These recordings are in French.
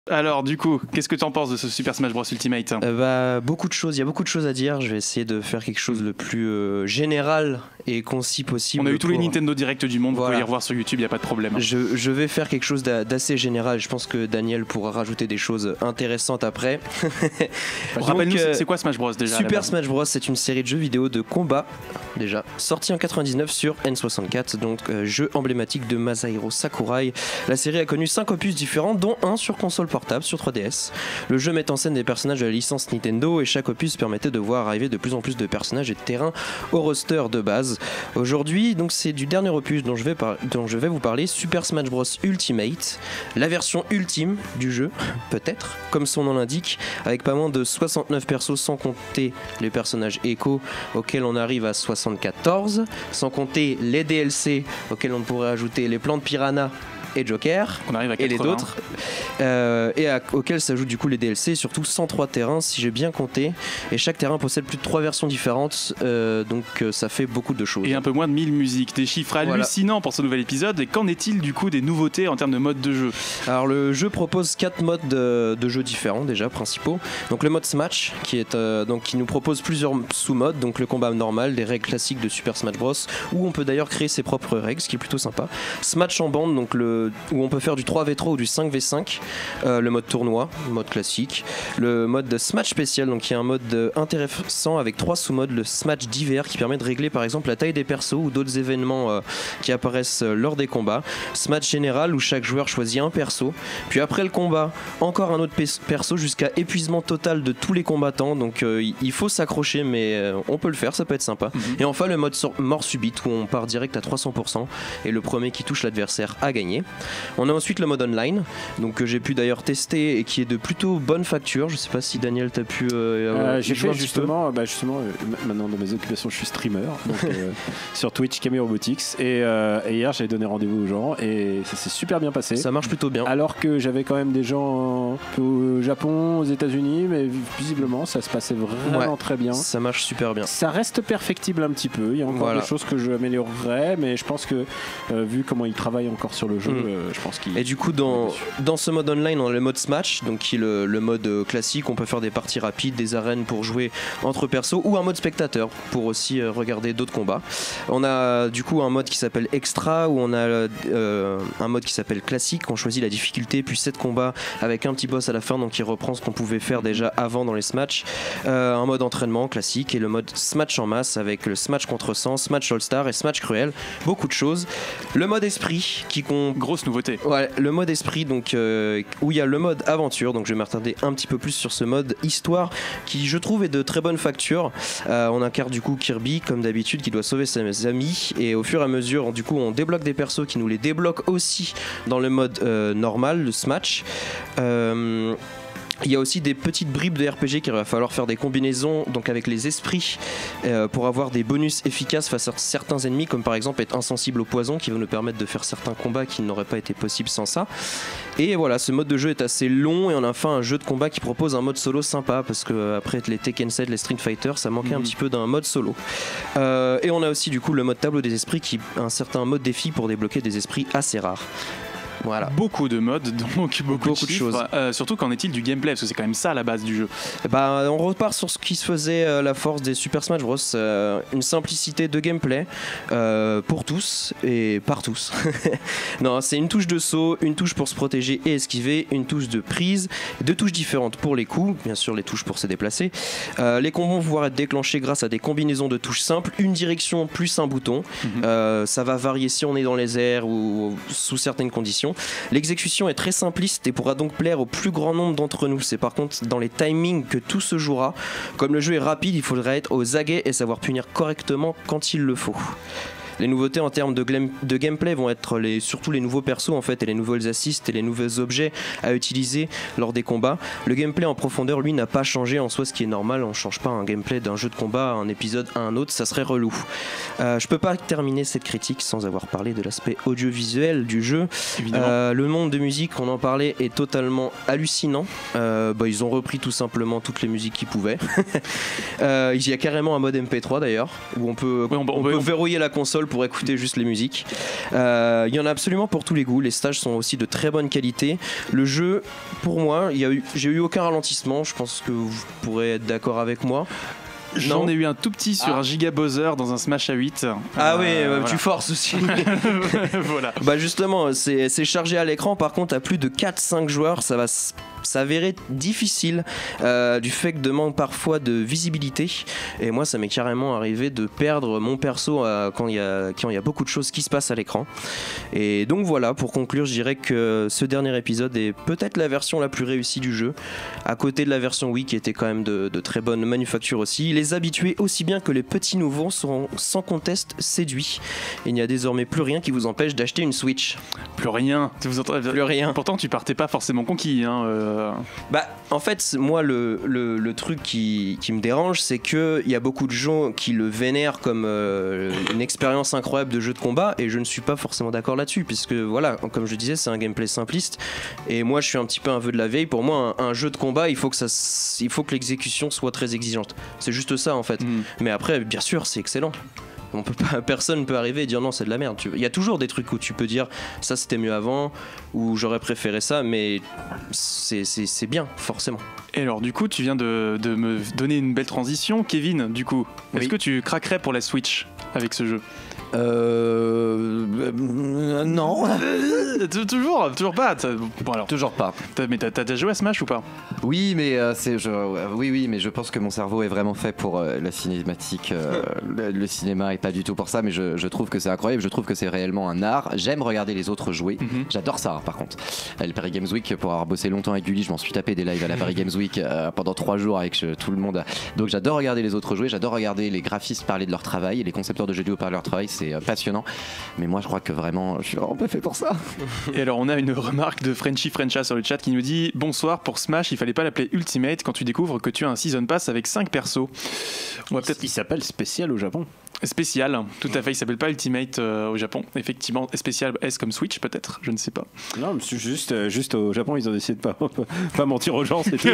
Alors du coup, qu'est-ce que tu en penses de ce Super Smash Bros Ultimate ? Beaucoup de choses, il y a beaucoup de choses à dire. Je vais essayer de faire quelque chose le plus général et concis possible. On a eu tous les Nintendo Direct du monde, vous pouvez les revoir sur YouTube, il n'y a pas de problème. Je vais faire quelque chose d'assez général. Je pense que Daniel pourra rajouter des choses intéressantes après. Rappelle-nous, c'est quoi Smash Bros déjà ? Super Smash Bros, c'est une série de jeux vidéo de combat, déjà, sorti en 99 sur N64, donc jeu emblématique de Masahiro Sakurai. La série a connu 5 opus différents, dont un sur console portable sur 3DS. Le jeu met en scène des personnages de la licence Nintendo et chaque opus permettait de voir arriver de plus en plus de personnages et de terrains au roster de base. Aujourd'hui, donc c'est du dernier opus dont je vais vous parler, Super Smash Bros Ultimate, la version ultime du jeu, peut-être, comme son nom l'indique, avec pas moins de 69 persos sans compter les personnages Echo auxquels on arrive à 74, sans compter les DLC auxquels on pourrait ajouter les plantes piranha et Joker, on arrive à 80. Et les autres, auxquels s'ajoutent du coup les DLC, surtout 103 terrains si j'ai bien compté, et chaque terrain possède plus de 3 versions différentes, donc ça fait beaucoup de choses. Et un peu moins de 1000 musiques, des chiffres hallucinants pour ce nouvel épisode. Et qu'en est-il du coup des nouveautés en termes de mode de jeu ? Alors le jeu propose 4 modes de jeu différents déjà, principaux. Donc le mode Smash qui nous propose plusieurs sous-modes, donc le combat normal, des règles classiques de Super Smash Bros, où on peut d'ailleurs créer ses propres règles, ce qui est plutôt sympa. Smash en bande, donc où on peut faire du 3v3 ou du 5v5, le mode tournoi, le mode classique, le mode de Smash spécial, donc qui est un mode intéressant avec 3 sous-modes, le Smash d'hiver qui permet de régler par exemple la taille des persos ou d'autres événements qui apparaissent lors des combats, Smash général où chaque joueur choisit un perso, puis après le combat encore un autre perso jusqu'à épuisement total de tous les combattants, donc il faut s'accrocher mais on peut le faire, ça peut être sympa. Et enfin le mode mort subite où on part direct à 300% et le premier qui touche l'adversaire a gagné. On a ensuite le mode online, donc que j'ai pu d'ailleurs tester et qui est de plutôt bonne facture. Je sais pas si Daniel t'as pu j'ai fait justement, maintenant dans mes occupations je suis streamer donc, sur Twitch Cameo Robotics et hier j'avais donné rendez-vous aux gens et ça s'est super bien passé. Ça marche plutôt bien. Alors que j'avais quand même des gens au Japon, aux États-Unis, mais visiblement ça se passait vraiment très bien. Ça marche super bien. Ça reste perfectible un petit peu. Il y a encore des choses que je améliorerais, mais je pense que vu comment ils travaillent encore sur le jeu, je pense qu'il. Et du coup, dans ce mode online, on a le mode Smash, donc qui est le mode classique. On peut faire des parties rapides, des arènes pour jouer entre persos, ou un mode spectateur pour aussi regarder d'autres combats. On a du coup un mode qui s'appelle Extra, où on a un mode qui s'appelle classique. On choisit la difficulté, puis 7 combats avec un petit boss à la fin, donc qui reprend ce qu'on pouvait faire déjà avant dans les Smash. Un mode entraînement classique et le mode Smash en masse avec le Smash contre 100, Smash All-Star et Smash Cruel. Beaucoup de choses. Le mode esprit qui grosse nouveauté. Ouais, le mode esprit, donc où il y a le mode aventure, donc je vais m'attarder un petit peu plus sur ce mode histoire qui je trouve est de très bonne facture. On incarne du coup Kirby comme d'habitude qui doit sauver ses amis et au fur et à mesure du coup on débloque des persos qui nous les débloquent aussi dans le mode normal, le Smash. Il y a aussi des petites bribes de RPG qu'il va falloir faire des combinaisons donc avec les esprits pour avoir des bonus efficaces face à certains ennemis, comme par exemple être insensible au poison qui va nous permettre de faire certains combats qui n'auraient pas été possibles sans ça. Et voilà, ce mode de jeu est assez long et on a enfin un jeu de combat qui propose un mode solo sympa parce que après les Tekken 7, les Street Fighter, ça manquait un petit peu d'un mode solo. Et on a aussi du coup le mode tableau des esprits qui a un certain mode défi pour débloquer des esprits assez rares. Voilà. Beaucoup de modes, donc beaucoup de choses. Surtout qu'en est-il du gameplay, parce que c'est quand même ça la base du jeu. On repart sur ce qui se faisait la force des Super Smash Bros. Une simplicité de gameplay pour tous et par tous. Non, c'est une touche de saut, une touche pour se protéger et esquiver, une touche de prise, 2 touches différentes pour les coups, bien sûr les touches pour se déplacer. Les combos vont pouvoir être déclenchés grâce à des combinaisons de touches simples, une direction plus un bouton. Ça va varier si on est dans les airs ou sous certaines conditions. L'exécution est très simpliste et pourra donc plaire au plus grand nombre d'entre nous. C'est par contre dans les timings que tout se jouera. Comme le jeu est rapide, il faudra être aux aguets et savoir punir correctement quand il le faut. Les nouveautés en termes de gameplay vont être surtout les nouveaux persos en fait, et les nouvelles assists et les nouveaux objets à utiliser lors des combats. Le gameplay en profondeur lui n'a pas changé en soi, ce qui est normal. On change pas un gameplay d'un jeu de combat à un épisode à un autre, ça serait relou. Je peux pas terminer cette critique sans avoir parlé de l'aspect audiovisuel du jeu. Le monde de musique, on en parlait, est totalement hallucinant. Ils ont repris tout simplement toutes les musiques qu'ils pouvaient. Il y a carrément un mode MP3 d'ailleurs où on peut verrouiller la console pour écouter juste les musiques. Il y en a absolument pour tous les goûts. Les stages sont aussi de très bonne qualité. Le jeu, pour moi, j'ai eu aucun ralentissement. Je pense que vous pourrez être d'accord avec moi. J'en ai eu un tout petit sur un Giga Bowser dans un Smash à 8. Ah oui, voilà. tu forces aussi. Voilà. Bah justement, c'est chargé à l'écran. Par contre, à plus de 4-5 joueurs, ça va s'avérer difficile du fait que de manque parfois de visibilité. Et moi, ça m'est carrément arrivé de perdre mon perso quand il y a beaucoup de choses qui se passent à l'écran. Et donc voilà, pour conclure, je dirais que ce dernier épisode est peut-être la version la plus réussie du jeu, à côté de la version Wii qui était quand même de très bonne manufacture aussi. Les habitués aussi bien que les petits nouveaux seront sans conteste séduits. Il n'y a désormais plus rien qui vous empêche d'acheter une Switch. Plus rien. Plus rien. Pourtant, tu partais pas forcément conquis. Bah, en fait, moi, le truc qui me dérange, c'est qu'il y a beaucoup de gens qui le vénèrent comme une expérience incroyable de jeu de combat, et je ne suis pas forcément d'accord là-dessus, puisque voilà, comme je disais, c'est un gameplay simpliste, et moi, je suis un petit peu un vœu de la vieille. Pour moi, un jeu de combat, il faut que l'exécution soit très exigeante. C'est juste ça, en fait. Mais après, bien sûr, c'est excellent. Personne ne peut arriver et dire non, c'est de la merde. Il y a toujours des trucs où tu peux dire ça c'était mieux avant, ou j'aurais préféré ça, mais c'est bien, forcément. Et alors du coup tu viens de me donner une belle transition. Kevin, du coup, est-ce que tu craquerais pour la Switch avec ce jeu? Non. Toujours pas. Bon, alors, Toujours pas. Mais t'as déjà joué à Smash ou pas? Oui, mais oui, mais je pense que mon cerveau est vraiment fait pour la cinématique, le cinéma, et pas du tout pour ça. Mais je trouve que c'est incroyable. Je trouve que c'est réellement un art. J'aime regarder les autres jouer. J'adore ça, par contre. Le Paris Games Week, pour avoir bossé longtemps avec Gulli, je m'en suis tapé des lives à la Paris Games Week pendant 3 jours avec tout le monde. Donc j'adore regarder les autres jouer. J'adore regarder les graphistes parler de leur travail et les concepteurs de jeux vidéo parler de leur travail. C'est passionnant. Mais moi, je crois que vraiment, je suis vraiment pas fait pour ça. Et alors, on a une remarque de Frenchy Frencha sur le chat qui nous dit: bonsoir, pour Smash, il fallait pas l'appeler Ultimate quand tu découvres que tu as un Season Pass avec 5 persos. On va peut-être. Il s'appelle Spécial au Japon. Spécial, tout à fait. Il s'appelle pas Ultimate au Japon. Effectivement, spécial S comme Switch peut-être, je ne sais pas. Non, mais c'est juste au Japon, ils ont décidé de pas mentir aux gens, c'est tout.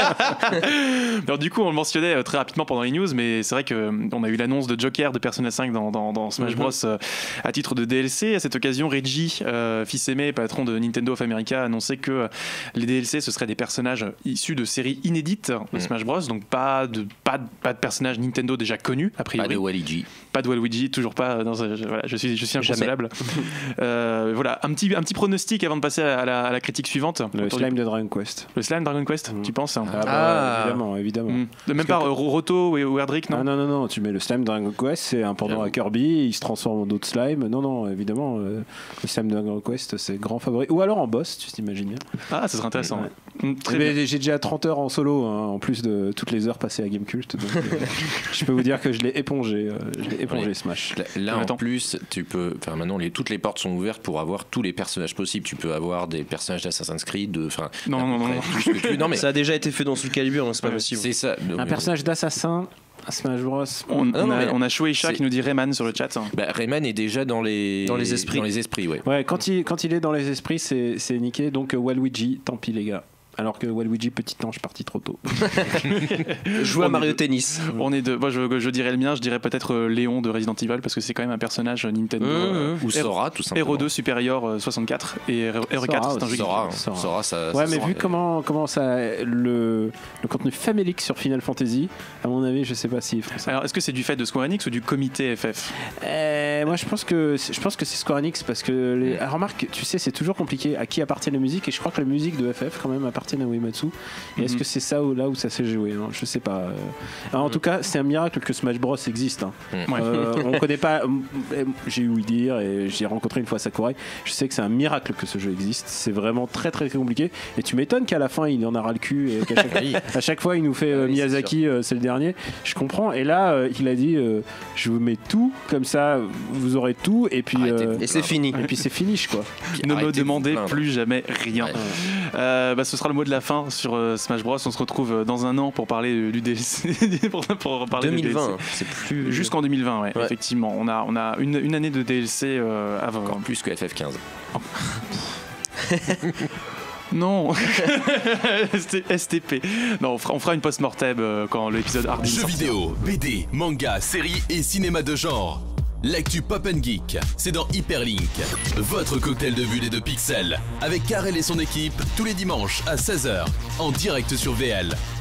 Alors du coup, on le mentionnait très rapidement pendant les news, mais c'est vrai qu'on a eu l'annonce de Joker de Persona 5 dans Smash Bros à titre de DLC. À cette occasion, Reggie, fils aimé, patron de Nintendo of America, a annoncé que les DLC ce seraient des personnages issus de séries inédites de Smash Bros. Donc pas de personnages Nintendo déjà connus a priori. Pas de Waluigi. Pas de Waluigi, toujours pas. Non, voilà, je suis inconsolable. Voilà, un petit pronostic avant de passer à la critique suivante. Le slime de Dragon Quest. Le slime Dragon Quest, tu penses? Évidemment. Même pas Roto ou Erdrick, non? Non, tu mets le slime Dragon Quest, c'est un pendant à Kirby, il se transforme en d'autres slimes. Non, évidemment, le slime de Dragon Quest, c'est grand favori. Ou alors en boss, tu t'imagines bien. Ah, ça serait intéressant. Ouais. J'ai déjà 30 heures en solo, en plus de toutes les heures passées à Gamecult. Donc, je peux vous dire que je l'ai épongé. Smash. Là en plus, tu peux. Enfin, maintenant, toutes les portes sont ouvertes pour avoir tous les personnages possibles. Tu peux avoir des personnages d'Assassin's Creed. Non. Non, mais ça a déjà été fait dans Soul Calibur, donc c'est pas possible. C'est ça. Un personnage d'assassin. Smash Bros. On a Shueisha qui nous dit Rayman sur le chat. Rayman est déjà dans les esprits. Dans les esprits, ouais. Ouais, quand il est dans les esprits, c'est niqué. Donc Waluigi, tant pis les gars. Alors que Waluigi, petit ange, parti trop tôt. Joue à Mario Tennis. On est deux. Moi, je dirais le mien. Je dirais peut-être Léon de Resident Evil parce que c'est quand même un personnage Nintendo. Ou Sora, tout simplement. Hero 2 Superior 64 et Hero 4. C'est un jeu. Sora, ça. Ouais, mais vu comment ça le contenu famélique sur Final Fantasy, à mon avis, je sais pas si. Alors, est-ce que c'est du fait de Square Enix ou du comité FF? Moi, je pense que c'est Square Enix parce que remarque, tu sais, c'est toujours compliqué à qui appartient la musique, et je crois que la musique de FF quand même appartient à Uematsu. Et est-ce que c'est ça là où ça s'est joué, hein? Je sais pas. Alors, en tout cas, c'est un miracle que Smash Bros existe. Hein. On connaît pas. J'ai eu dire et j'ai rencontré une fois Sakurai. Je sais que c'est un miracle que ce jeu existe. C'est vraiment très très compliqué. Et tu m'étonnes qu'à la fin il en a ras le cul et qu'à chaque fois il nous fait Miyazaki, c'est le dernier. Je comprends. Et là, il a dit je vous mets tout comme ça, vous aurez tout et puis et c'est fini. Et puis c'est finish quoi. Ne me demandez plus jamais rien. Ce sera le mot de la fin sur Smash Bros. On se retrouve dans un an pour parler du DLC. pour parler 2020, DLC. c'est plus. Jusqu'en 2020, ouais. Effectivement. On a une année de DLC avant. Encore plus que FF15. Non. STP. Non, on fera une post-mortem quand l'épisode Hard. Jeux vidéo, BD, manga, séries et cinéma de genre. L'actu Pop & Geek, c'est dans Hyperlink, votre cocktail de bulles et de pixels, avec Karel et son équipe, tous les dimanches à 16h, en direct sur VL.